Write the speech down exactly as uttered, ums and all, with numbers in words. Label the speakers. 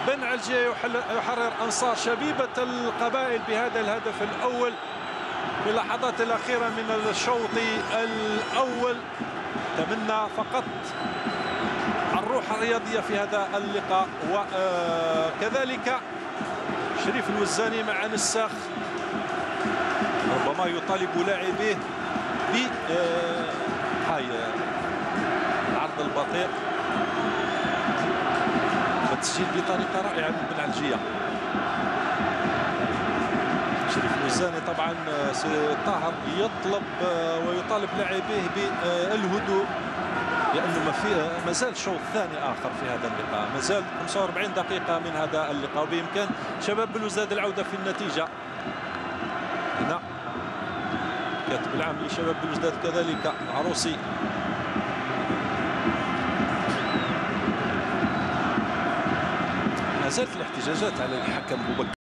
Speaker 1: بن علجية يحرر أنصار شبيبة القبائل بهذا الهدف الأول في اللحظات الأخيرة من الشوط الأول. تمنى فقط الروح الرياضية في هذا اللقاء. وكذلك شريف الوزاني مع نساخ ربما يطالب لاعبيه ب هاي العرض البطيء والتسجيل بطريقة رائعة من بن علجية. شريف الوزاني طبعا طاهر يطلب ويطالب لاعبيه بالهدوء لأنه ما في ما زال شوط ثاني آخر في هذا اللقاء، ما زال خمسة وأربعين دقيقة من هذا اللقاء، وبإمكان شباب بلوزداد العودة في النتيجة. هنا كاتب العام لشباب بلوزداد كذلك عروسي ما زالت الاحتجاجات على الحكم بكر.